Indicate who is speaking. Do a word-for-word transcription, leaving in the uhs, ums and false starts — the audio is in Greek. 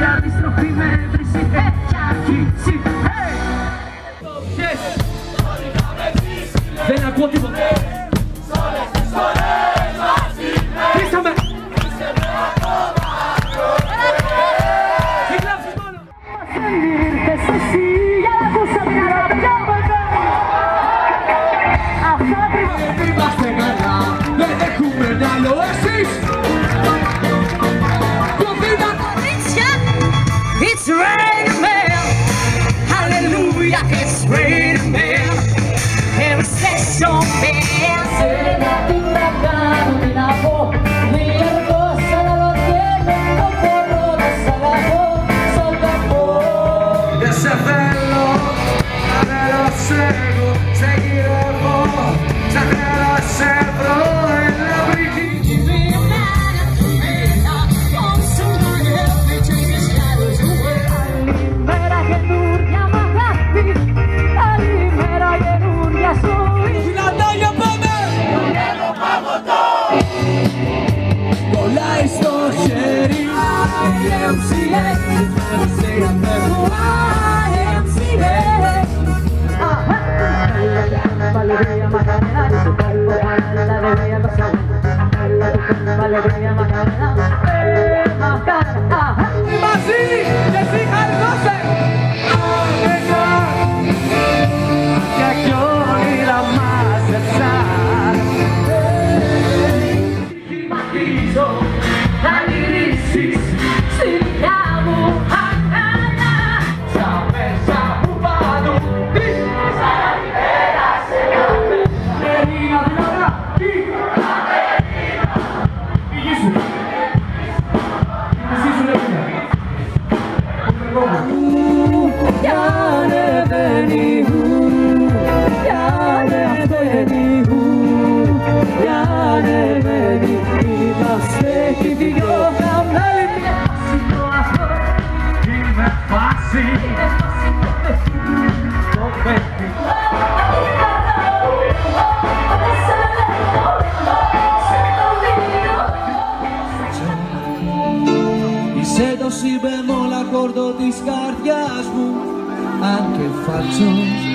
Speaker 1: αντιστροφή με βρύση έχει αρχίσει. Δεν ακούω τίποτα. Κλείσαμε. Συγκλάψεις μόνο. Ήρθες εσύ για να ακούσω την αραβιά. Αυτό ακριβώς. Δεν είμαστε καλά, δεν έχουμε μυαλό εσείς. It's raining man, hallelujah, it's raining man. Every session man. Se la tira cano di napo, mi ergo solo lo tiene, no porro de salago, sol capo. Ese velo, velo ciego, seguiremos, sacará cerro en la brilla. Κολλάει στο χέρι η εμ σι έι, η εμ σι έι. Alegría Macarena, tu cuerpo la alegría pasar. Alegría Macarena, Macarena. Masí, decía el doce. Venga, que aquí hoy la más alzar. Matizo, la lirisis, siliamo a cara. Sabe, sabubado,
Speaker 2: Se do si bemol accordo της καρδιάς μου, αν και φάτσος